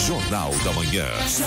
Jornal da Manhã.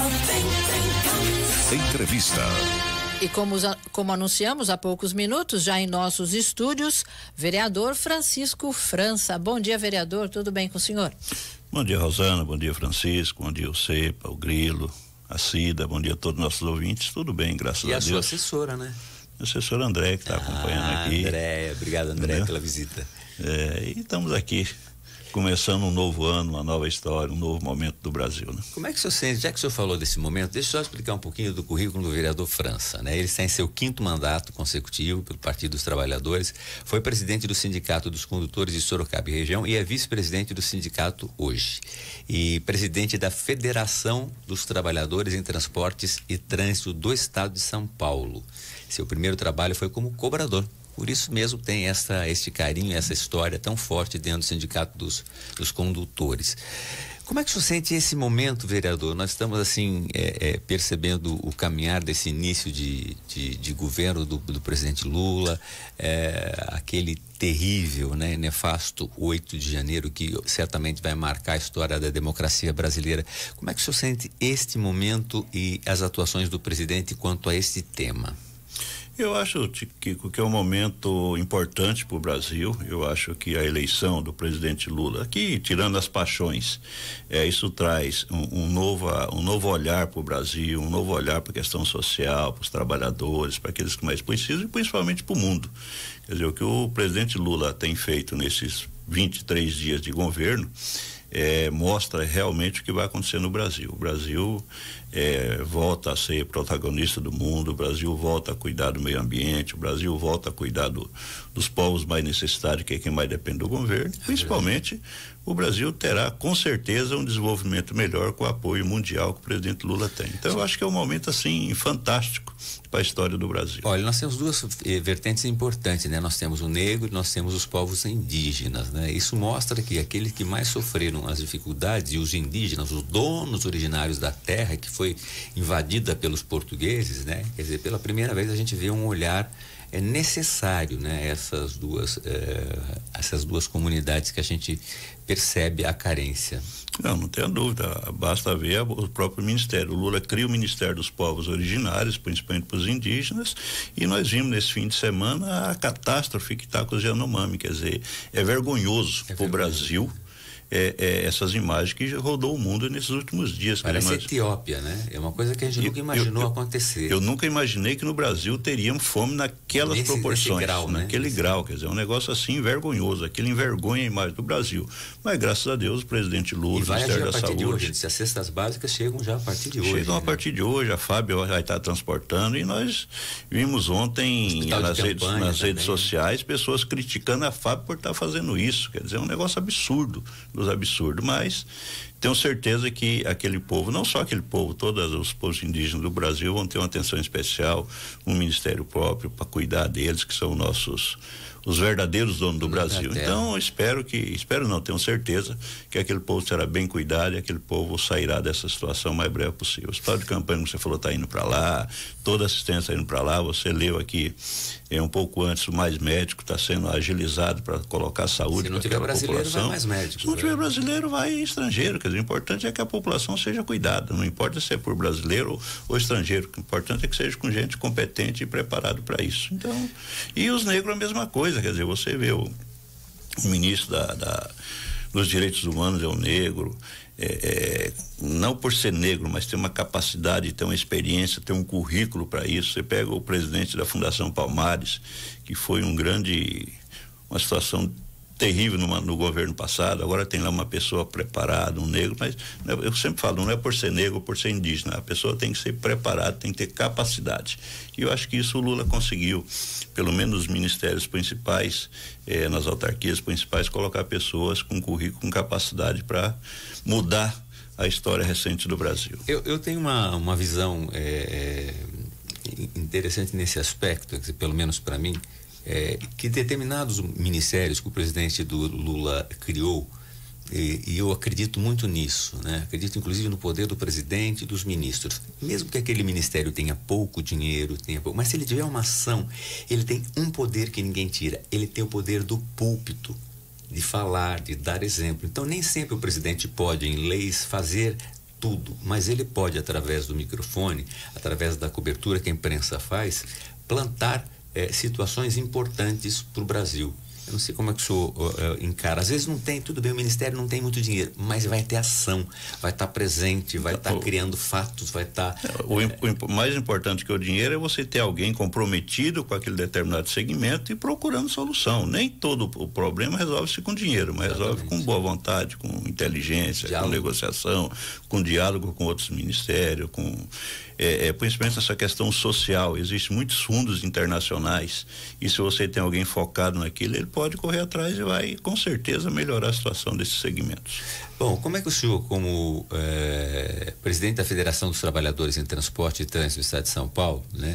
Entrevista. E como anunciamos há poucos minutos, já em nossos estúdios, vereador Francisco França. Bom dia, vereador, tudo bem com o senhor? Bom dia, Rosana, bom dia, Francisco, bom dia, o Cepa, o Grilo, a Cida, bom dia a todos os nossos ouvintes, tudo bem, graças a Deus. E a sua assessora, né? A assessora André, que está acompanhando aqui. André, obrigado, André, entendeu? Pela visita. E estamos aqui, começando um novo ano, uma nova história, um novo momento do Brasil, né? Como é que o senhor sente, já que o senhor falou desse momento, deixa eu só explicar um pouquinho do currículo do vereador França, né? Ele está em seu 5º mandato consecutivo pelo Partido dos Trabalhadores, foi presidente do Sindicato dos Condutores de Sorocaba e região e é vice-presidente do sindicato hoje. E presidente da Federação dos Trabalhadores em Transportes e Trânsito do Estado de São Paulo. Seu primeiro trabalho foi como cobrador. Por isso mesmo tem este carinho, essa história tão forte dentro do Sindicato dos Condutores. Como é que o senhor sente esse momento, vereador? Nós estamos assim percebendo o caminhar desse início de governo do presidente Lula, aquele terrível, né, nefasto 8 de janeiro que certamente vai marcar a história da democracia brasileira. Como é que o senhor sente este momento e as atuações do presidente quanto a este tema? Eu acho, Kiko, que é um momento importante para o Brasil. Eu acho que a eleição do presidente Lula, aqui tirando as paixões, isso traz um novo olhar para o Brasil, um novo olhar para a questão social, para os trabalhadores, para aqueles que mais precisam e principalmente para o mundo. Quer dizer, o que o presidente Lula tem feito nesses 23 dias de governo mostra realmente o que vai acontecer no Brasil. O Brasil volta a ser protagonista do mundo, o Brasil volta a cuidar do meio ambiente, o Brasil volta a cuidar dos povos mais necessitados, que é quem mais depende do governo. Principalmente, o Brasil terá com certeza um desenvolvimento melhor com o apoio mundial que o presidente Lula tem. Então eu acho que é um momento assim fantástico para a história do Brasil. Olha, nós temos duas vertentes importantes, né? Nós temos o negro e nós temos os povos indígenas, né? Isso mostra que aqueles que mais sofreram as dificuldades, e os indígenas, os donos originários da terra que foi invadida pelos portugueses, né? Quer dizer, pela primeira vez a gente vê um olhar necessário, né? Essas duas comunidades que a gente percebe a carência. Não tenha dúvida, basta ver o próprio Ministério. O Lula cria o Ministério dos Povos Originários, principalmente para os indígenas, e nós vimos nesse fim de semana a catástrofe que está com os Yanomami. Quer dizer, é vergonhoso para o Brasil essas imagens que rodou o mundo nesses últimos dias. Parece Etiópia, né? É uma coisa que a gente nunca imaginou acontecer. Eu nunca imaginei que no Brasil teríamos fome naquelas proporções, grau, naquele grau, quer dizer, um negócio assim vergonhoso, aquilo envergonha a imagem do Brasil. Mas graças a Deus o presidente Lula, o Ministério da Saúde, hoje, as cestas básicas chegam já a partir de hoje. Chegam a partir de hoje, a Fábio vai estar transportando, e nós vimos ontem nas redes sociais pessoas criticando a Fábio por estar fazendo isso. Quer dizer, é um negócio absurdo dos absurdos, mas tenho certeza que aquele povo, não só aquele povo, todos os povos indígenas do Brasil vão ter uma atenção especial, um ministério próprio para cuidar deles, que são os verdadeiros donos do Brasil. Então tenho certeza que aquele povo será bem cuidado e aquele povo sairá dessa situação o mais breve possível. O hospital de campanha, como você falou, está indo para lá, toda a assistência está indo para lá. Você leu aqui um pouco antes, o Mais Médico está sendo agilizado para colocar saúde. Se não tiver brasileiro, população. vai Mais Médico. Se não tiver brasileiro, vai estrangeiro. Quer dizer, o importante é que a população seja cuidada. Não importa se é por brasileiro ou estrangeiro. O importante é que seja com gente competente e preparado para isso. Então, e os negros a mesma coisa. Quer dizer, você vê o ministro dos direitos humanos é o negro, não por ser negro, mas tem uma capacidade, tem uma experiência, tem um currículo para isso. Você pega o presidente da Fundação Palmares, que foi uma situação terrível no governo passado, agora tem lá uma pessoa preparada, um negro, mas eu sempre falo, não é por ser negro ou por ser indígena, a pessoa tem que ser preparada, tem que ter capacidade, e eu acho que isso o Lula conseguiu, pelo menos nos ministérios principais, nas autarquias principais, colocar pessoas com currículo, com capacidade para mudar a história recente do Brasil. Eu tenho uma visão interessante nesse aspecto, pelo menos para mim, que determinados ministérios que o presidente do Lula criou, e eu acredito muito nisso, né? Acredito inclusive no poder do presidente e dos ministros, mesmo que aquele ministério tenha pouco dinheiro, mas se ele tiver uma ação, ele tem um poder que ninguém tira, ele tem o poder do púlpito, de falar, de dar exemplo. Então nem sempre o presidente pode em leis fazer tudo, mas ele pode, através do microfone, através da cobertura que a imprensa faz, plantar situações importantes para o Brasil. Eu não sei como é que o senhor encara. Às vezes não tem, tudo bem, o Ministério não tem muito dinheiro, mas vai ter ação, vai estar presente, vai estar criando fatos, vai estar... O mais importante que o dinheiro é você ter alguém comprometido com aquele determinado segmento e procurando solução. Nem todo o problema resolve-se com dinheiro, mas resolve com boa vontade, com inteligência, diálogo, com negociação, com diálogo com outros ministérios, principalmente essa questão social. Existem muitos fundos internacionais e se você tem alguém focado naquilo, ele pode correr atrás e vai com certeza melhorar a situação desses segmentos. Bom, como é que o senhor, como presidente da Federação dos Trabalhadores em Transporte e Trânsito do Estado de São Paulo, né,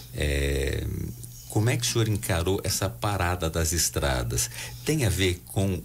como é que o senhor encarou essa parada das estradas? Tem a ver com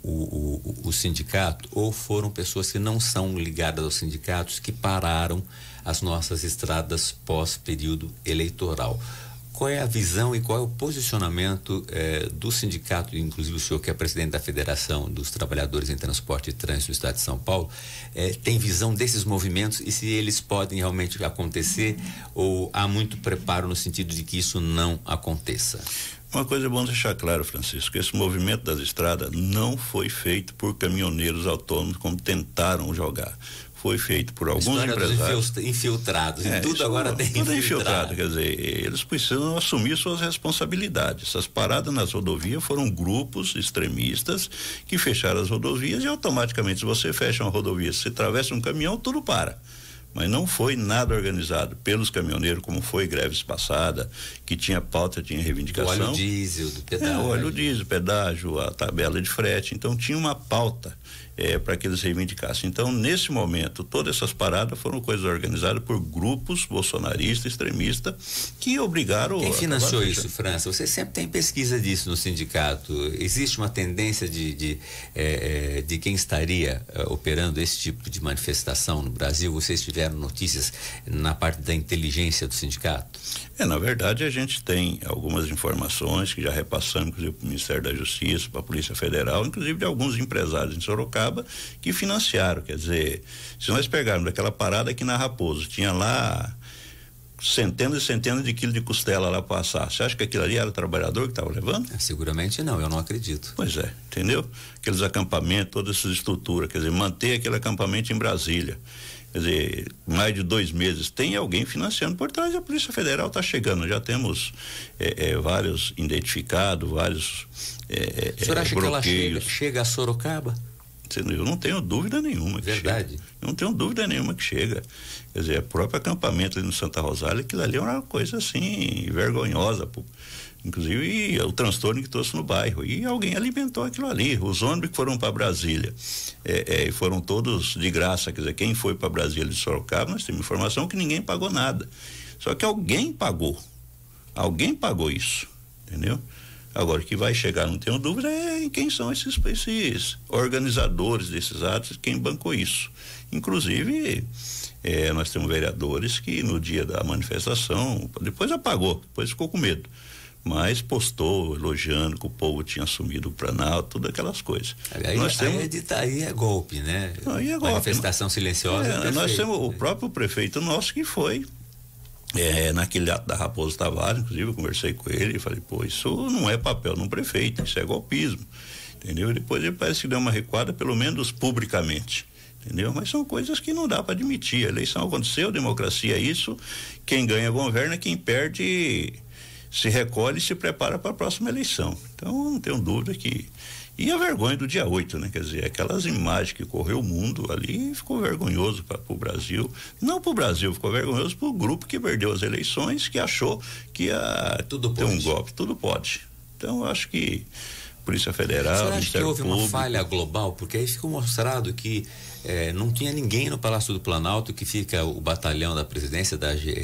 o sindicato ou foram pessoas que não são ligadas aos sindicatos que pararam as nossas estradas pós-período eleitoral? Qual é a visão e qual é o posicionamento do sindicato, inclusive o senhor que é presidente da Federação dos Trabalhadores em Transporte e Trânsito do Estado de São Paulo, tem visão desses movimentos e se eles podem realmente acontecer ou há muito preparo no sentido de que isso não aconteça? Uma coisa é bom deixar claro, Francisco, que esse movimento das estradas não foi feito por caminhoneiros autônomos como tentaram jogar. Foi feito por alguns empresários infiltrados, e tudo agora tem tudo infiltrado, quer dizer, eles precisam assumir suas responsabilidades. Essas paradas nas rodovias foram grupos extremistas que fecharam as rodovias e automaticamente, se você fecha uma rodovia, se atravessa um caminhão, tudo para. Mas não foi nada organizado pelos caminhoneiros, como foi greves passada, que tinha pauta, tinha reivindicação. O óleo diesel, do pedágio. O óleo diesel, pedágio, a tabela de frete. Então tinha uma pauta para que eles reivindicassem. Então, nesse momento, todas essas paradas foram coisas organizadas por grupos bolsonaristas, extremistas, que obrigaram... Quem financiou isso, França? Você sempre tem pesquisa disso no sindicato. Existe uma tendência de quem estaria operando esse tipo de manifestação no Brasil? Vocês tiveram notícias na parte da inteligência do sindicato? Na verdade, a gente tem algumas informações que já repassamos, inclusive, para o Ministério da Justiça, para a Polícia Federal, inclusive de alguns empresários em Sorocaba, que financiaram. Quer dizer, se nós pegarmos daquela parada aqui na Raposo, tinha lá centenas e centenas de quilos de costela lá passar. Você acha que aquilo ali era o trabalhador que estava levando? Seguramente não, eu não acredito. Pois é, entendeu? Aqueles acampamentos, todas essas estruturas, quer dizer, manter aquele acampamento em Brasília. Quer dizer, mais de 2 meses, tem alguém financiando por trás, a Polícia Federal está chegando, já temos vários identificados, vários o senhor acha bloqueios. Que ela chega a Sorocaba? Eu não tenho dúvida nenhuma que Verdade. chega. Eu não tenho dúvida nenhuma que chega. Quer dizer, o próprio acampamento ali no Santa Rosália, aquilo ali é uma coisa assim, vergonhosa, inclusive o transtorno que trouxe no bairro, e alguém alimentou aquilo ali. Os ônibus que foram para Brasília foram todos de graça, quer dizer, quem foi para Brasília de Sorocaba, nós temos informação que ninguém pagou nada, só que alguém pagou isso, entendeu? Agora, o que vai chegar, não tenho dúvida, em quem são esses organizadores desses atos, quem bancou isso. Inclusive, nós temos vereadores que no dia da manifestação, depois apagou, depois ficou com medo, mas postou elogiando que o povo tinha assumido o Planalto, tudo aquelas coisas. Aí é golpe, né? Aí é golpe. Manifestação silenciosa. Nós temos o próprio prefeito nosso que foi naquele ato da Raposo Tavares, inclusive eu conversei com ele e falei, isso não é papel de um prefeito, isso é golpismo, entendeu? E depois ele parece que deu uma recuada, pelo menos publicamente, entendeu? Mas são coisas que não dá para admitir. A eleição aconteceu, democracia é isso, quem ganha governa, quem perde se recolhe e se prepara para a próxima eleição. Então não tenho dúvida que... E a vergonha do dia 8, né? Quer dizer, aquelas imagens que correu o mundo ali, ficou vergonhoso para o Brasil. Não para o Brasil, ficou vergonhoso para o grupo que perdeu as eleições, que achou que ia ter um golpe. Tudo pode. Então, eu acho que Polícia Federal, Você acha que houve uma falha global? Porque aí ficou mostrado que não tinha ninguém no Palácio do Planalto, que fica o batalhão da presidência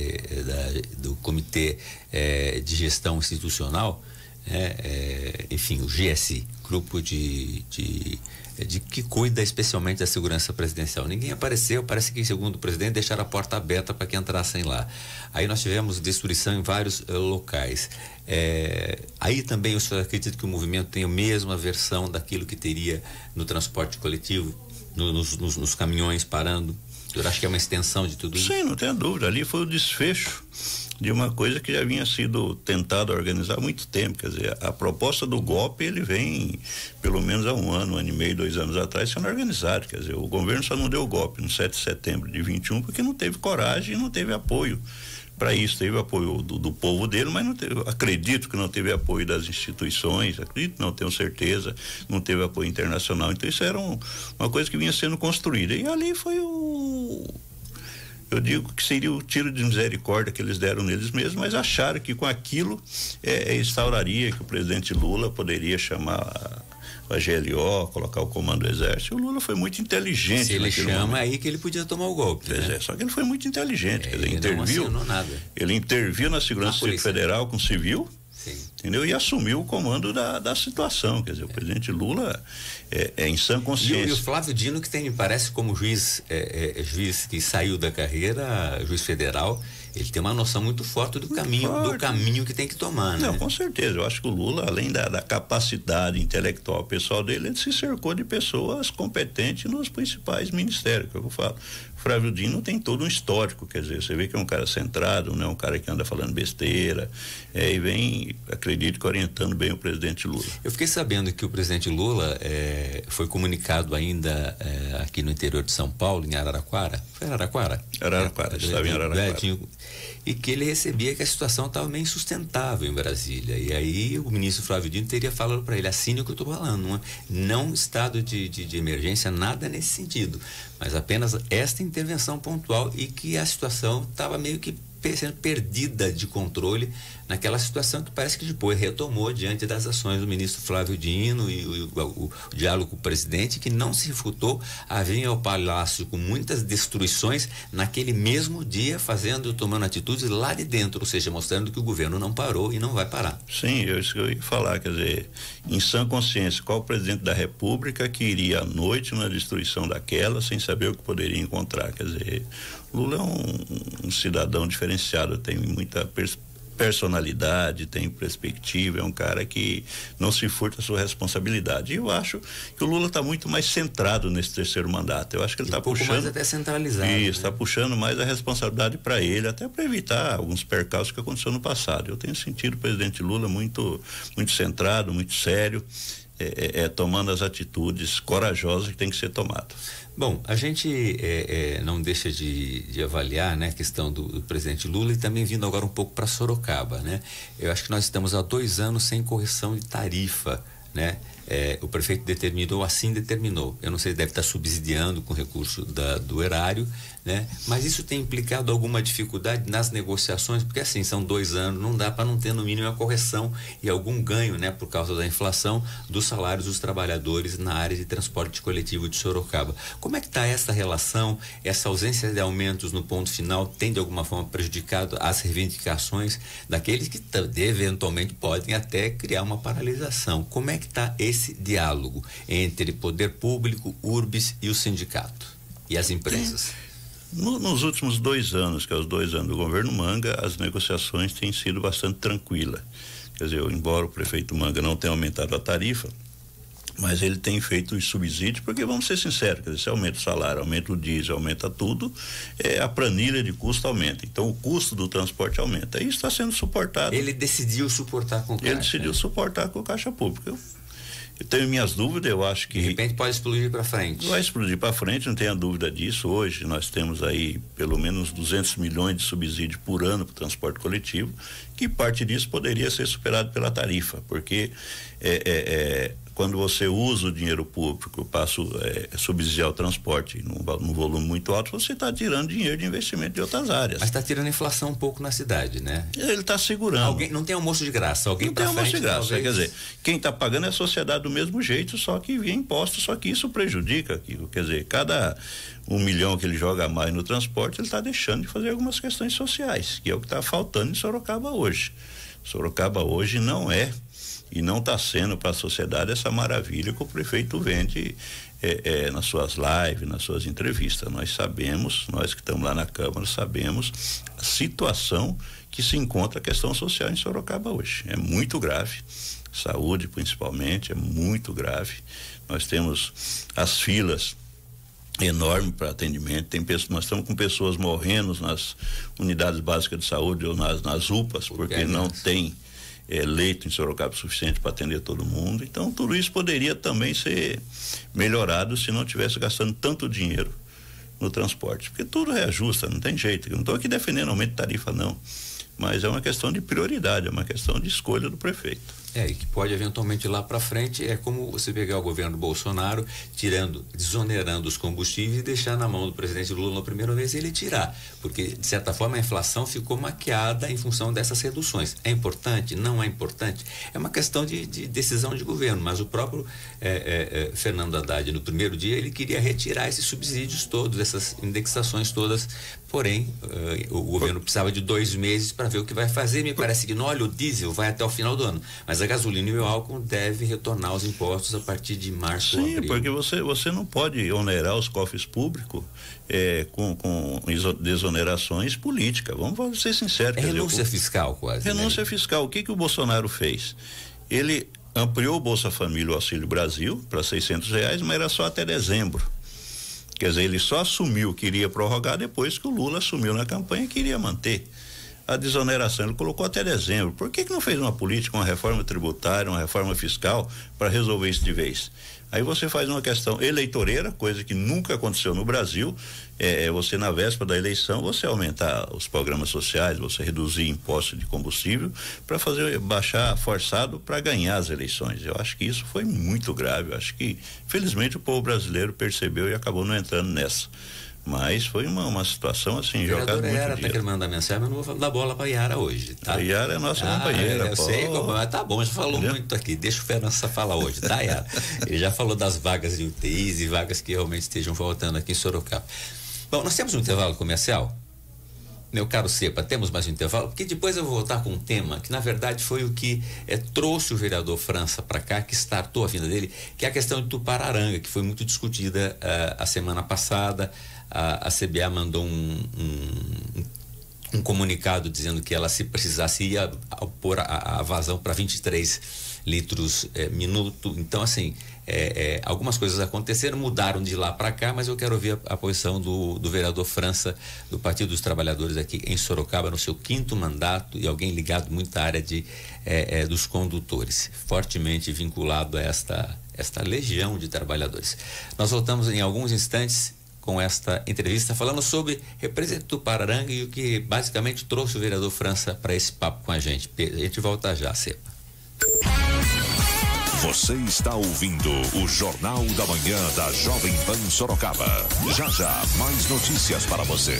do Comitê de Gestão Institucional, enfim, o GSI, grupo de que cuida especialmente da segurança presidencial. Ninguém apareceu, parece que, segundo o presidente, deixaram a porta aberta para que entrassem lá. Aí nós tivemos destruição em vários locais. Aí também o senhor acredita que o movimento tem a mesma versão daquilo que teria no transporte coletivo, nos caminhões parando? O senhor acha que é uma extensão de tudo isso? Sim, não tenha dúvida. Ali foi o desfecho de uma coisa que já vinha sido tentada organizar há muito tempo. Quer dizer, a proposta do golpe, ele vem pelo menos há um ano e meio, 2 anos atrás, sendo organizado. Quer dizer, o governo só não deu o golpe no 7 de setembro de 21 porque não teve coragem e não teve apoio para isso. Teve apoio do povo dele, mas não teve, acredito que não teve apoio das instituições, acredito, não tenho certeza, não teve apoio internacional. Então isso era uma coisa que vinha sendo construída, e ali foi eu digo que seria o tiro de misericórdia que eles deram neles mesmos, mas acharam que com aquilo instauraria que o presidente Lula poderia chamar a GLO, colocar o comando do exército. O Lula foi muito inteligente. Se ele chama, aí que ele podia tomar o golpe, né? Só que ele foi muito inteligente, quer dizer, ele interviu, não nada. Ele interviu na segurança federal com civil. Sim. Entendeu? E assumiu o comando da situação. Quer dizer, o presidente Lula é em sã consciência. E o Flávio Dino, que tem, me parece, como juiz que saiu da carreira, juiz federal, ele tem uma noção muito forte do caminho que tem que tomar, né? Não, com certeza. Eu acho que o Lula, além da capacidade intelectual pessoal dele, ele se cercou de pessoas competentes nos principais ministérios, que eu falo. Flávio Dino tem todo um histórico, quer dizer, você vê que é um cara centrado, não é um cara que anda falando besteira, e vem, acredito que orientando bem o presidente Lula. Eu fiquei sabendo que o presidente Lula foi comunicado ainda aqui no interior de São Paulo, em Araraquara. Foi Araraquara? Araraquara, estava em Araraquara. E que ele recebia que a situação estava meio insustentável em Brasília. E aí o ministro Flávio Dino teria falado para ele: assine o que eu estou falando, não estado de emergência, nada nesse sentido, mas apenas esta intervenção pontual, e que a situação estava meio que sendo perdida de controle naquela situação que parece que depois retomou diante das ações do ministro Flávio Dino e o diálogo com o presidente, que não se refutou a vir ao palácio com muitas destruições naquele mesmo dia, tomando atitudes lá de dentro, ou seja, mostrando que o governo não parou e não vai parar. Sim, eu ia falar, quer dizer, em sã consciência, qual o presidente da República que iria à noite na destruição daquela sem saber o que poderia encontrar? Quer dizer, Lula é um cidadão diferenciado, tem muita personalidade, tem perspectiva, é um cara que não se furta a sua responsabilidade. E eu acho que o Lula está muito mais centrado nesse terceiro mandato. Eu acho que ele está puxando mais até centralizado. Isso, está puxando mais a responsabilidade para ele, até para evitar alguns percalços que aconteceu no passado. Eu tenho sentido o presidente Lula muito centrado, muito sério, tomando as atitudes corajosas que tem que ser tomado. Bom, a gente não deixa de avaliar, né, a questão do presidente Lula, e também vindo agora um pouco para Sorocaba, né? Eu acho que nós estamos há 2 anos sem correção de tarifa, né? O prefeito determinou. Eu não sei, deve estar subsidiando com recurso do erário, né? Mas isso tem implicado alguma dificuldade nas negociações, porque assim, são 2 anos, não dá para não ter no mínimo a correção e algum ganho, né, por causa da inflação dos salários dos trabalhadores na área de transporte coletivo de Sorocaba. Como é que está essa relação? Essa ausência de aumentos no ponto final tem de alguma forma prejudicado as reivindicações daqueles que eventualmente podem até criar uma paralisação? Como é que está esse diálogo entre poder público, Urbs e o sindicato e as empresas? Nos últimos 2 anos, que é os 2 anos do governo Manga, as negociações têm sido bastante tranquilas. Quer dizer, embora o prefeito Manga não tenha aumentado a tarifa, mas ele tem feito os subsídios, porque vamos ser sinceros, quer dizer, se aumenta o salário, aumenta o diesel, aumenta tudo, a planilha de custo aumenta, então o custo do transporte aumenta, e isso está sendo suportado. Ele decidiu suportar com o Caixa. Ele decidiu suportar com o Caixa Pública. Eu tenho minhas dúvidas, eu acho que... De repente pode explodir para frente. Vai explodir para frente, não tenha dúvida disso. Hoje nós temos aí pelo menos 200 milhões de subsídio por ano para o transporte coletivo, que parte disso poderia ser superado pela tarifa, porque quando você usa o dinheiro público para subsidiar o transporte num volume muito alto, você está tirando dinheiro de investimento de outras áreas. Mas está tirando inflação um pouco na cidade, né? Ele está segurando. Não tem almoço de graça. Alguém não tem almoço de graça. Quer dizer, quem está pagando é a sociedade do mesmo jeito, só que via imposto, só que isso prejudica aquilo. Quer dizer, cada 1 milhão que ele joga a mais no transporte, ele está deixando de fazer algumas questões sociais, que é o que está faltando em Sorocaba hoje. Sorocaba hoje não é e não está sendo para a sociedade essa maravilha que o prefeito vende nas suas lives, nas suas entrevistas. Nós sabemos, nós que estamos lá na Câmara, sabemos a situação que se encontra a questão social em Sorocaba hoje. É muito grave, saúde principalmente, é muito grave. Nós temos as filas enorme para atendimento. Nós estamos com pessoas morrendo nas unidades básicas de saúde ou nas UPAs, porque não tem leito em Sorocaba suficiente para atender todo mundo. Então tudo isso poderia também ser melhorado se não tivesse gastando tanto dinheiro no transporte, porque tudo reajusta, não tem jeito. Eu não estou aqui defendendo aumento de tarifa, não, mas é uma questão de prioridade, é uma questão de escolha do prefeito. E que pode eventualmente ir lá para frente, é como você pegar o governo Bolsonaro, desonerando os combustíveis e deixar na mão do presidente Lula na primeira vez ele tirar, porque de certa forma a inflação ficou maquiada em função dessas reduções. É importante? Não é importante? É uma questão de decisão de governo, mas o próprio Fernando Haddad no primeiro dia ele queria retirar esses subsídios todos, essas indexações todas, porém o governo precisava de 2 meses para ver o que vai fazer. Me parece que o diesel vai até o final do ano, mas a gasolina e o álcool devem retornar aos impostos a partir de março ou abril. Sim, porque você não pode onerar os cofres públicos com desonerações políticas. Vamos ser sinceros. Renúncia fiscal quase. Renúncia fiscal. O que o Bolsonaro fez? Ele ampliou o Bolsa Família, o Auxílio Brasil, para R$600, mas era só até dezembro. Quer dizer, ele só assumiu que iria prorrogar depois que o Lula assumiu na campanha que iria manter a desoneração. Ele colocou até dezembro. Por que não fez uma política, uma reforma tributária, uma reforma fiscal para resolver isso de vez? Aí você faz uma questão eleitoreira, coisa que nunca aconteceu no Brasil, você na véspera da eleição, você aumentar os programas sociais, você reduzir imposto de combustível para baixar forçado para ganhar as eleições. Eu acho que isso foi muito grave. Eu acho que felizmente o povo brasileiro percebeu e acabou não entrando nessa. Mas foi uma situação assim, jogada muito Yara tá querendo mandar mensagem, mas não vou dar bola pra Yara hoje, tá? A Yara é nossa companheira. Eu sei, mas tá bom, já falou muito aqui, deixa o Fernança falar hoje, tá, Yara? Ele já falou das vagas de UTIs e vagas que realmente estejam voltando aqui em Sorocaba. Bom, nós temos um intervalo comercial? Meu caro Cepa, temos mais um intervalo? Porque depois eu vou voltar com um tema que na verdade foi o que trouxe o vereador França para cá, que startou a vinda dele, que é a questão de Tupararanga, que foi muito discutida a semana passada. A CBA mandou um comunicado dizendo que ela, se precisasse, ia pôr a vazão para 23 litros minuto. Então, assim, algumas coisas aconteceram, mudaram de lá para cá, mas eu quero ouvir a posição do vereador França, do Partido dos Trabalhadores aqui em Sorocaba, no seu 5º mandato, e alguém ligado muito à área dos condutores, fortemente vinculado a esta legião de trabalhadores. Nós voltamos em alguns instantes com esta entrevista, falando sobre representante do Tupararanga e o que basicamente trouxe o vereador França para esse papo com a gente. A gente volta já, Cepa. Você está ouvindo o Jornal da Manhã da Jovem Pan Sorocaba. Já já, mais notícias para você.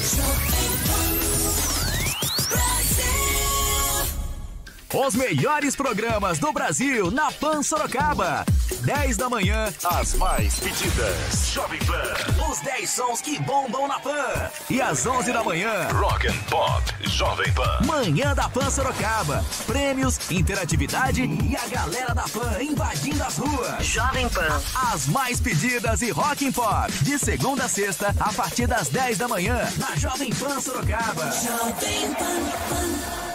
Os melhores programas do Brasil na Pan Sorocaba. 10 da manhã, as mais pedidas. Jovem Pan. Os 10 sons que bombam na Pan. E às 11 da manhã, Rock and Pop Jovem Pan. Manhã da Pan Sorocaba. Prêmios, interatividade e a galera da Pan invadindo as ruas. Jovem Pan. As mais pedidas e Rock and Pop. De segunda a sexta, a partir das 10 da manhã, na Jovem Pan Sorocaba. Jovem Pan.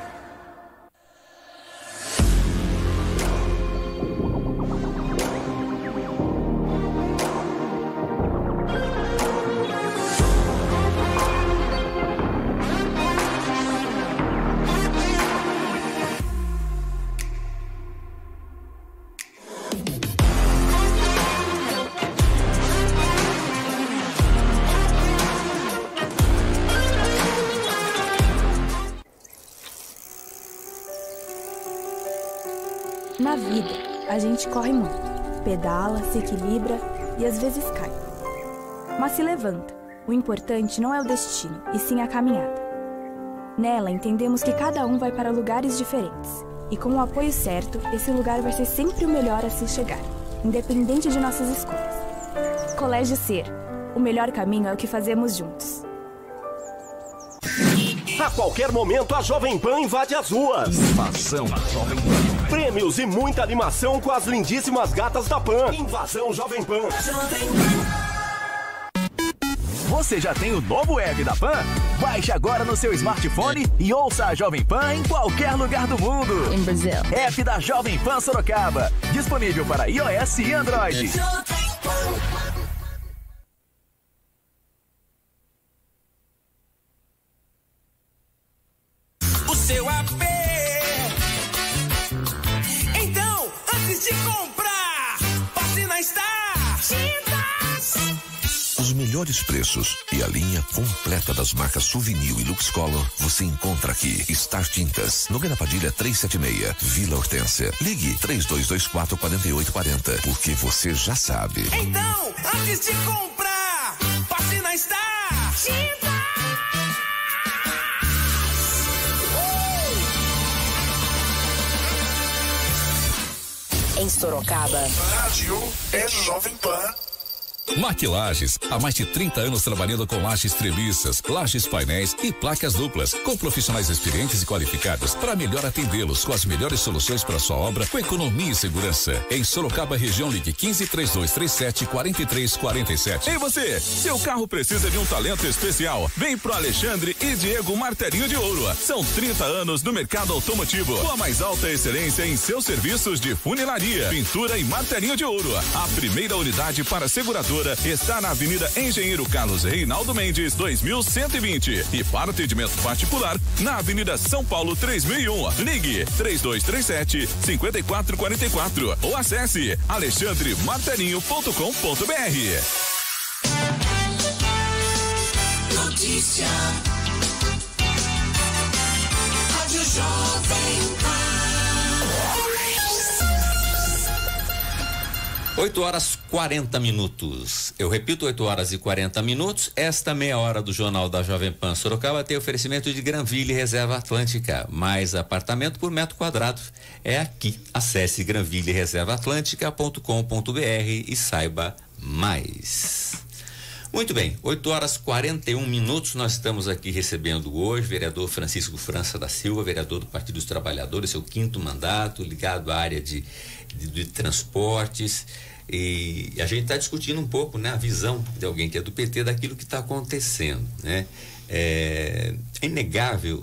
Na vida, a gente corre muito, pedala, se equilibra e às vezes cai. Mas se levanta. O importante não é o destino, e sim a caminhada. Nela, entendemos que cada um vai para lugares diferentes. E com o apoio certo, esse lugar vai ser sempre o melhor a se chegar, independente de nossas escolhas. Colégio Ser. O melhor caminho é o que fazemos juntos. A qualquer momento, a Jovem Pan invade as ruas. Invasão Jovem Pan. Prêmios e muita animação com as lindíssimas gatas da Pan. Invasão Jovem Pan. Você já tem o novo app da Pan? Baixe agora no seu smartphone e ouça a Jovem Pan em qualquer lugar do mundo. Em Brasil. App da Jovem Pan Sorocaba. Disponível para iOS e Android. seu AP. Então, antes de comprar, passe na Star Tintas. Os melhores preços e a linha completa das marcas Souvenir e Luxcolor você encontra aqui. Star Tintas, Nogueira Padilha 376, Vila Hortência. Ligue 3224-4840, porque você já sabe. Então, antes de comprar, passe na Star Tintas. Em Sorocaba, rádio é Jovem Pan. Maquilages, há mais de 30 anos trabalhando com lajes treliças, lajes painéis e placas duplas, com profissionais experientes e qualificados para melhor atendê-los com as melhores soluções para sua obra com economia e segurança. Em Sorocaba, região, ligue 153237-4347. Ei você, seu carro precisa de um talento especial? Vem pro Alexandre e Diego Martelinho de Ouro. São 30 anos no mercado automotivo, com a mais alta excelência em seus serviços de funilaria, pintura e martelinho de ouro. A primeira unidade para seguradora está na Avenida Engenheiro Carlos Reinaldo Mendes, 2120. E para atendimento particular, na Avenida São Paulo 3001. Ligue 3237-5444 ou acesse alexandremartelinho.com.br. Notícia. Rádio Jovem Pan. 8h40. Eu repito, 8h40. Esta meia hora do Jornal da Jovem Pan Sorocaba tem oferecimento de Granville Reserva Atlântica. Mais apartamento por metro quadrado. É aqui. Acesse granvillereservaatlântica.com.br e saiba mais. Muito bem, 8h41. Nós estamos aqui recebendo hoje o vereador Francisco França da Silva, vereador do Partido dos Trabalhadores, seu 5º mandato, ligado à área de transportes. E a gente está discutindo um pouco, né, a visão de alguém que é do PT daquilo que está acontecendo, né? É inegável,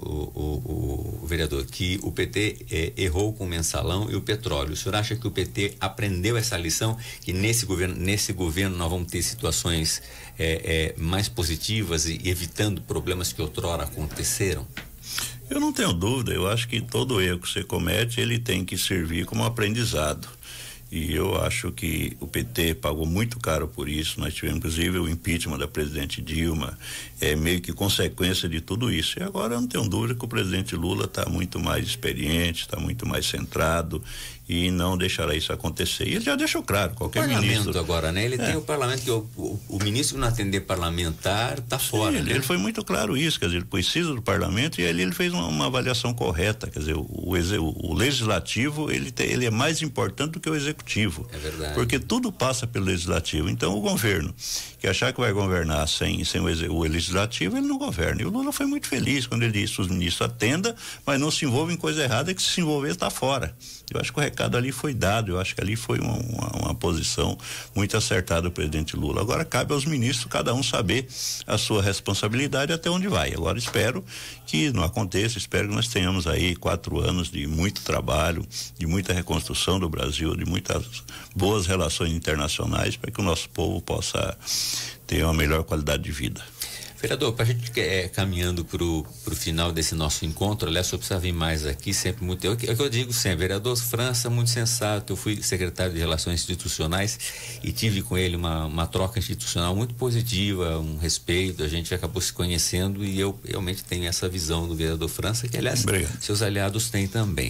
o vereador, que o PT errou com o mensalão e o petróleo. O senhor acha que o PT aprendeu essa lição, que nesse governo nós vamos ter situações mais positivas e evitando problemas que outrora aconteceram? Eu não tenho dúvida. Eu acho que todo erro que você comete, ele tem que servir como aprendizado. E eu acho que o PT pagou muito caro por isso. Nós tivemos, inclusive, o impeachment da presidente Dilma, meio que consequência de tudo isso. E agora eu não tenho dúvida que o presidente Lula está muito mais experiente, está muito mais centrado e não deixará isso acontecer. E ele já deixou claro, qualquer ministro. Agora, né? Ele tem o parlamento, que o ministro não atender parlamentar está fora. Ele foi muito claro isso, quer dizer, ele precisa do parlamento e ali ele fez uma avaliação correta, quer dizer, o legislativo, ele é mais importante do que o executivo. É verdade. Porque tudo passa pelo legislativo. Então o governo, que achar que vai governar sem o legislativo, ele não governa. E o Lula foi muito feliz quando ele disse: os ministros atenda, mas não se envolvem em coisa errada, que se envolver está fora. Eu acho que o recado ali foi dado, eu acho que ali foi uma posição muito acertada do presidente Lula. Agora cabe aos ministros, cada um saber a sua responsabilidade até onde vai. Agora espero que não aconteça, espero que nós tenhamos aí 4 anos de muito trabalho, de muita reconstrução do Brasil, de muitas boas relações internacionais, para que o nosso povo possa ter uma melhor qualidade de vida. Vereador, para a gente caminhando para o final desse nosso encontro, aliás, eu preciso vir mais aqui, sempre muito. É o que eu digo sempre, vereador França, muito sensato. Eu fui secretário de Relações Institucionais e tive com ele uma troca institucional muito positiva, um respeito. A gente acabou se conhecendo e eu realmente tenho essa visão do vereador França, que, aliás, seus aliados têm também.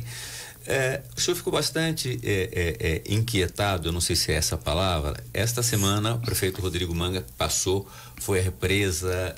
O senhor ficou bastante inquietado, eu não sei se é essa a palavra. Esta semana o prefeito Rodrigo Manga foi à represa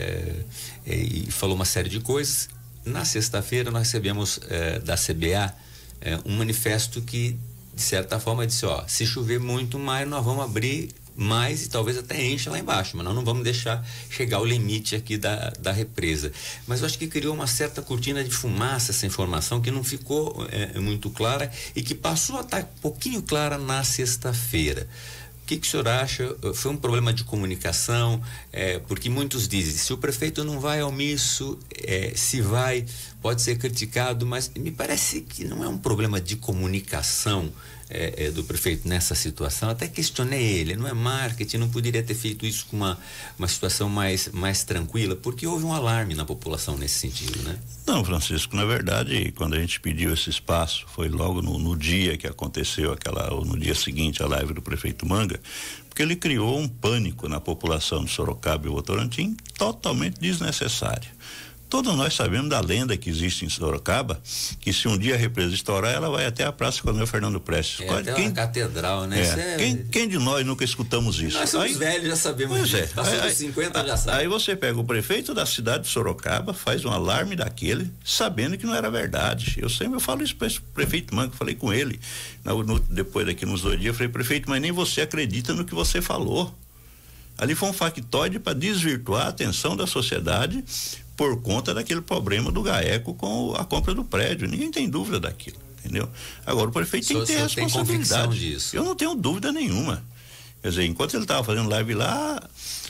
e falou uma série de coisas. Na sexta-feira nós recebemos da CBA um manifesto que, de certa forma, disse: se chover muito mais, nós vamos abrir mais e talvez até encha lá embaixo, mas nós não vamos deixar chegar ao limite aqui da represa. Mas eu acho que criou uma certa cortina de fumaça essa informação que não ficou muito clara e que passou a estar um pouquinho clara na sexta-feira. O que o senhor acha? Foi um problema de comunicação? Porque muitos dizem, se o prefeito não vai ao omisso, se vai, pode ser criticado, mas me parece que não é um problema de comunicação do prefeito nessa situação, até questionei ele, não é marketing, não poderia ter feito isso com uma situação mais tranquila, porque houve um alarme na população nesse sentido, né? Não, Francisco, na verdade, quando a gente pediu esse espaço, foi logo no dia que aconteceu ou no dia seguinte a live do prefeito Manga, porque ele criou um pânico na população de Sorocaba e Votorantim totalmente desnecessário. Todos nós sabemos da lenda que existe em Sorocaba, que se um dia a represa estourar, ela vai até a Praça Coronel Fernando Prestes. Até uma catedral, né? Quem de nós nunca escutamos isso? Nós somos velhos, já sabemos disso. Passou dos 50, já sabe. Aí você pega o prefeito da cidade de Sorocaba, faz um alarme daquele, sabendo que não era verdade. Eu falo isso para o prefeito Manga, falei com ele, depois daqui nos 2 dias, eu falei, prefeito, mas nem você acredita no que você falou. Ali foi um factoide para desvirtuar a atenção da sociedade por conta daquele problema do GAECO com a compra do prédio. Ninguém tem dúvida daquilo, entendeu? Agora o prefeito tem que ter responsabilidade. Disso. Eu não tenho dúvida nenhuma. Quer dizer, enquanto ele estava fazendo live lá,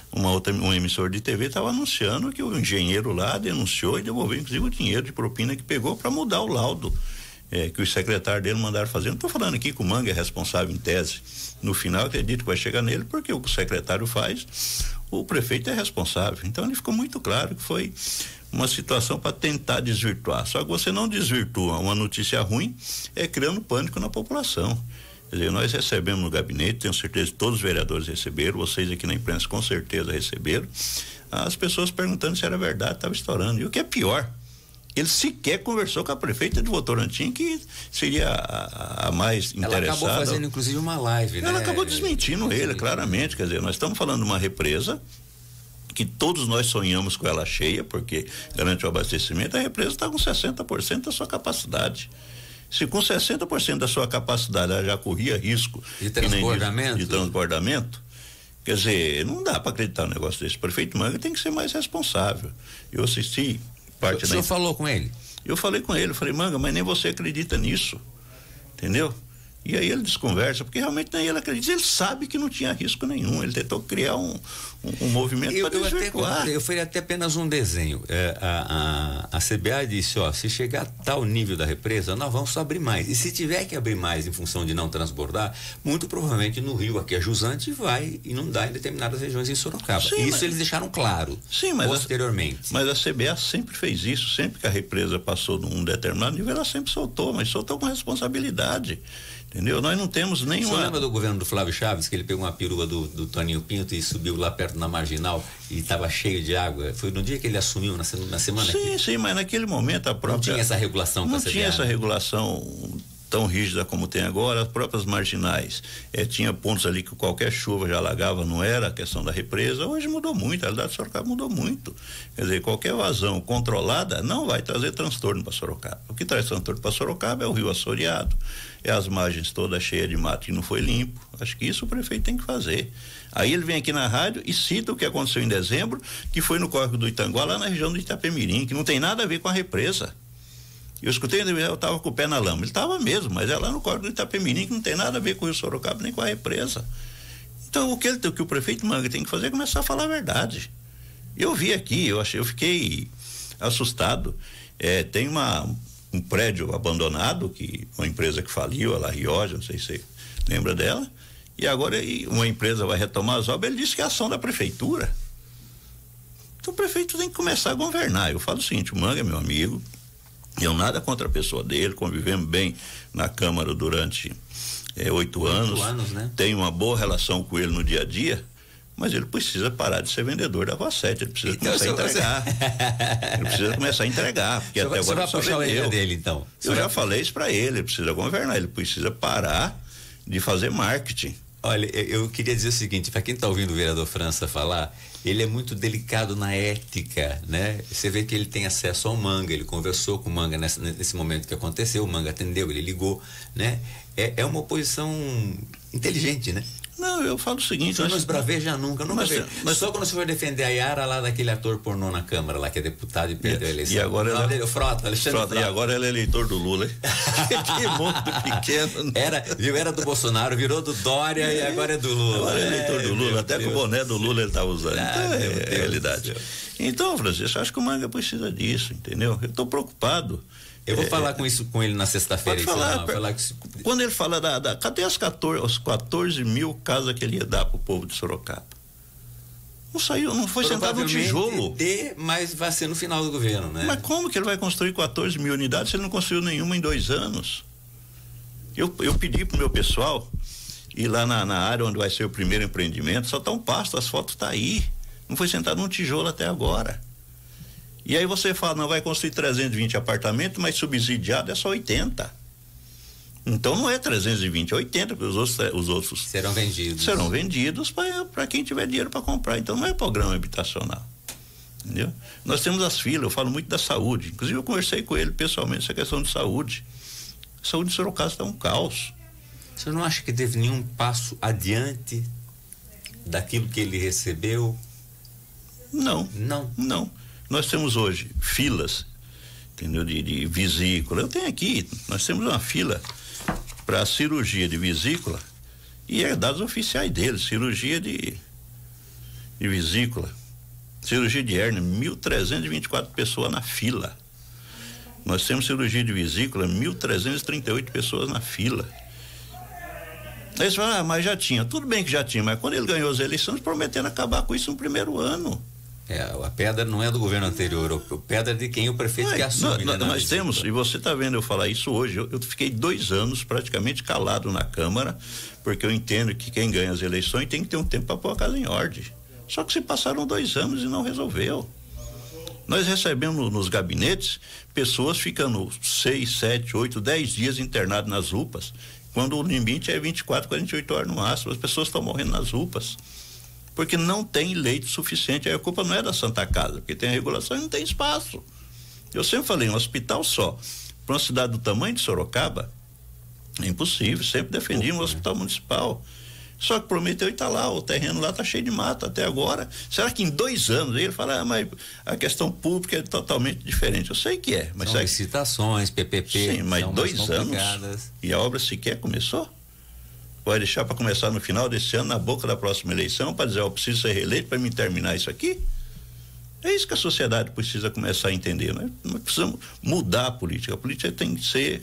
um emissor de TV estava anunciando que o engenheiro lá denunciou e devolveu inclusive o dinheiro de propina que pegou para mudar o laudo que os secretários dele mandaram fazer. Não estou falando aqui que o Manga é responsável em tese. No final, acredito que vai chegar nele, porque o que o secretário faz, o prefeito é responsável. Então, ele ficou muito claro que foi uma situação para tentar desvirtuar. Só que você não desvirtua uma notícia ruim, criando pânico na população. Quer dizer, nós recebemos no gabinete, tenho certeza que todos os vereadores receberam, vocês aqui na imprensa com certeza receberam, as pessoas perguntando se era verdade, estava estourando. E o que é pior, ele sequer conversou com a prefeita de Votorantim, que seria a mais interessada. Ela acabou fazendo inclusive uma live, né? Ela acabou desmentindo ele, claramente. Quer dizer, nós estamos falando de uma represa que todos nós sonhamos com ela cheia, porque garante o abastecimento. A represa está com 60% da sua capacidade. Se com 60% da sua capacidade ela já corria risco de transbordamento, quer dizer, não dá para acreditar no negócio desse. O prefeito Manga tem que ser mais responsável. Eu assisti parte da... O senhor falou com ele? Eu falei com ele, falei, Manga, mas nem você acredita nisso, entendeu? E aí ele desconversa, porque realmente nem ele acredita, ele sabe que não tinha risco nenhum, ele tentou criar um movimento para desvirtuar. Eu faria até apenas um desenho, a CBA disse, se chegar a tal nível da represa, nós vamos só abrir mais, e se tiver que abrir mais em função de não transbordar, muito provavelmente no rio aqui a jusante vai inundar em determinadas regiões em Sorocaba. Sim, isso eles deixaram claro posteriormente. Mas a CBA sempre fez isso, sempre que a represa passou de um determinado nível, ela sempre soltou, mas soltou com responsabilidade. Entendeu? Nós não temos nenhuma... Você lembra do governo do Flávio Chaves, que ele pegou uma perua do Toninho Pinto e subiu lá perto na Marginal e estava cheio de água? Foi no dia que ele assumiu, na semana? Sim, mas naquele momento a própria... Não tinha essa regulação com a CBA. Não tinha essa regulação tão rígida como tem agora, as próprias marginais. Tinha pontos ali que qualquer chuva já alagava, não era a questão da represa. Hoje mudou muito, a realidade de Sorocaba mudou muito. Quer dizer, qualquer vazão controlada não vai trazer transtorno para Sorocaba. O que traz transtorno para Sorocaba é o rio assoreado, é as margens todas cheias de mato e não foi limpo. Acho que isso o prefeito tem que fazer. Aí ele vem aqui na rádio e cita o que aconteceu em dezembro, que foi no córrego do Itanguá, lá na região do Itapemirim, que não tem nada a ver com a represa. Eu escutei, eu estava com o pé na lama. Ele estava mesmo, mas é lá no córrego do Itapemirim, que não tem nada a ver com o Rio Sorocaba nem com a represa. Então, o que o prefeito Manga tem que fazer é começar a falar a verdade. Eu vi aqui, eu fiquei assustado. Tem um prédio abandonado, que uma empresa que faliu, a La Rioja, não sei se você lembra dela, e agora uma empresa vai retomar as obras. Ele disse que é ação da prefeitura. Então, o prefeito tem que começar a governar. Eu falo o seguinte, o Manga é meu amigo, eu nada contra a pessoa dele, convivemos bem na Câmara durante 8 anos. 8 anos, né? Tenho uma boa relação com ele no dia a dia, mas ele precisa parar de ser vendedor da Rua 7, ele precisa começar a entregar. Ele precisa começar a entregar, porque até agora só puxar vendeu. Dele, então. Eu já falei isso para ele precisa governar, ele precisa parar de fazer marketing. Olha, eu queria dizer o seguinte, para quem está ouvindo o vereador França falar, ele é muito delicado na ética, né? Você vê que ele tem acesso ao Manga, ele conversou com o Manga nesse momento que aconteceu, o Manga atendeu, ele ligou, né? É uma oposição inteligente, né? Não, eu falo o seguinte... Não esbraveja nunca veio. Mas só quando você for defender a Yara lá daquele ator pornô na Câmara, lá que é deputado e perdeu a eleição. E agora Alexandre Frota. E agora ele é eleitor do Lula, hein? Que mundo pequeno. Era do Bolsonaro, virou do Dória e agora é do Lula. Agora é eleitor do Lula, até com o boné do Lula ele tá usando. Então é realidade. Então, Francisco, acho que o Manga precisa disso, entendeu? Eu estou preocupado. Eu vou falar com ele na sexta-feira. Quando ele fala cadê os 14 mil casas que ele ia dar pro povo de Sorocaba? Não saiu, não foi sentado no tijolo. Mas vai ser no final do governo, né? Mas como que ele vai construir 14 mil unidades se ele não construiu nenhuma em 2 anos? Eu pedi pro meu pessoal ir lá na área onde vai ser o primeiro empreendimento, só tá um pasto, as fotos tá aí. Não foi sentado num tijolo até agora. E aí você fala, não, vai construir 320 apartamentos, mas subsidiado é só 80. Então não é 320, é 80, porque os outros serão vendidos. Serão vendidos para quem tiver dinheiro para comprar. Então não é programa habitacional. Entendeu? Nós temos as filas, eu falo muito da saúde. Inclusive eu conversei com ele pessoalmente essa questão de saúde. A saúde de Sorocaba está um caos. Você não acha que teve nenhum passo adiante daquilo que ele recebeu? Não. Nós temos hoje filas, entendeu? De vesícula. Eu tenho aqui, nós temos uma fila para cirurgia de vesícula e é dados oficiais deles, cirurgia de vesícula, cirurgia de hérnia, 1.324 pessoas na fila. Nós temos cirurgia de vesícula, 1.338 pessoas na fila. Aí você fala, mas já tinha. Tudo bem que já tinha, mas quando ele ganhou as eleições, prometendo acabar com isso no primeiro ano. A pedra não é do governo anterior, a pedra é de quem o prefeito que assume. Nós temos, e você está vendo eu falar isso hoje, eu fiquei 2 anos praticamente calado na Câmara, porque eu entendo que quem ganha as eleições tem que ter um tempo para pôr a casa em ordem. Só que se passaram 2 anos e não resolveu. Nós recebemos nos gabinetes pessoas ficando 6, 7, 8, 10 dias internadas nas UPAs, quando o limite é 24, 48 horas no máximo. As pessoas estão morrendo nas UPAs porque não tem leito suficiente. Aí a culpa não é da Santa Casa, porque tem a regulação e não tem espaço. Eu sempre falei, um hospital só para uma cidade do tamanho de Sorocaba é impossível. Sempre defendi um hospital municipal. Só que prometeu e está lá, o terreno lá está cheio de mato até agora. Será que em 2 anos ele fala, mas a questão pública é totalmente diferente? Eu sei que é, mas são licitações, PPP. Sim, mas 2 anos e a obra sequer começou? Vai deixar para começar no final desse ano, na boca da próxima eleição, para dizer, eu preciso ser reeleito para me terminar isso aqui? É isso que a sociedade precisa começar a entender, né? Nós precisamos mudar a política tem que ser,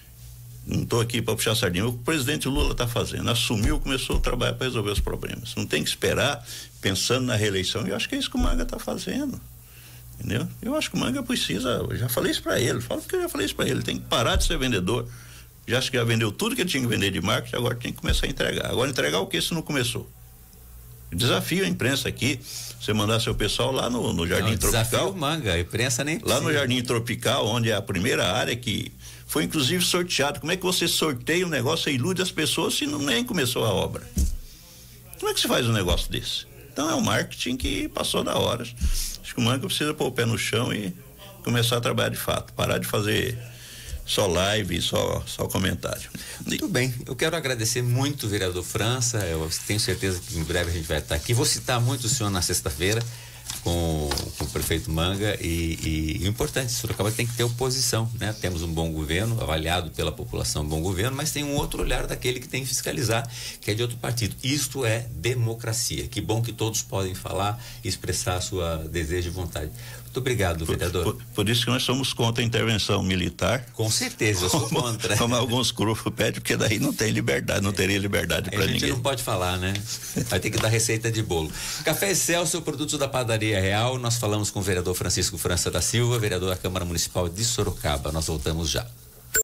não estou aqui para puxar sardinha, o presidente Lula está fazendo, assumiu, começou a trabalhar para resolver os problemas, não tem que esperar pensando na reeleição, e eu acho que é isso que o Manga está fazendo, entendeu? Eu acho que o Manga precisa, eu já falei isso para ele, ele tem que parar de ser vendedor. Já acho que já vendeu tudo que ele tinha que vender de marketing, agora tem que começar a entregar. Agora entregar o que se não começou? Desafio a imprensa aqui, você mandar seu pessoal lá no Jardim Tropical. Desafio Manga, a imprensa nem precisa. Lá no Jardim Tropical, onde é a primeira área que foi inclusive sorteado. Como é que você sorteia um negócio e ilude as pessoas se nem começou a obra? Como é que se faz um negócio desse? Então é um marketing que passou da hora. Acho que o Manga precisa pôr o pé no chão e começar a trabalhar de fato, parar de fazer só live, só comentário. Muito bem, eu quero agradecer muito o vereador França, eu tenho certeza que em breve a gente vai estar aqui, vou citar muito o senhor na sexta-feira com o prefeito Manga e o importante, Sorocaba tem que ter oposição, né? Temos um bom governo, avaliado pela população, um bom governo, mas tem um outro olhar daquele que tem que fiscalizar, que é de outro partido. Isto é democracia. Que bom que todos podem falar e expressar a sua desejo e vontade. Muito obrigado, vereador. Por isso que nós somos contra a intervenção militar. Com certeza, eu sou contra. Como alguns grupos pedem, porque daí não tem liberdade, não teria liberdade para ninguém. A gente não pode falar, né? Vai ter que dar receita de bolo. Café Excelsior, produtos da Padaria Real. Nós falamos com o vereador Francisco França da Silva, vereador da Câmara Municipal de Sorocaba. Nós voltamos já.